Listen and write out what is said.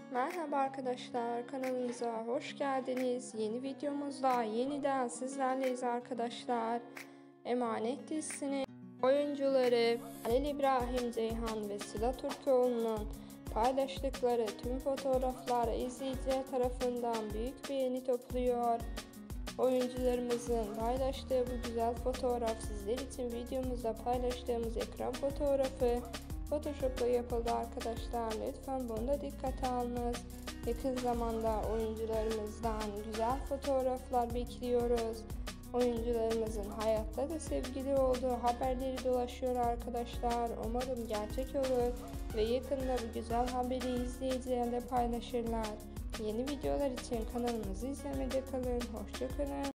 Merhaba arkadaşlar, kanalımıza hoş geldiniz. Yeni videomuzda yeniden sizlerleyiz arkadaşlar. Emanet dizisinin oyuncuları Halil İbrahim Ceyhan ve Sıla Türkoğlu'nun paylaştıkları tüm fotoğraflar izleyiciler tarafından büyük beğeni topluyor. Oyuncularımızın paylaştığı bu güzel fotoğraf sizler için videomuzda paylaştığımız ekran fotoğrafı Photoshop'la yapıldı arkadaşlar. Lütfen bunu da dikkate alınız. Yakın zamanda oyuncularımızdan güzel fotoğraflar bekliyoruz. Oyuncularımızın hayatta da sevgili olduğu haberleri dolaşıyor arkadaşlar. Umarım gerçek olur ve yakında bu güzel haberi izleyicilerle paylaşırlar. Yeni videolar için kanalımızı izlemede kalın. Hoşça kalın.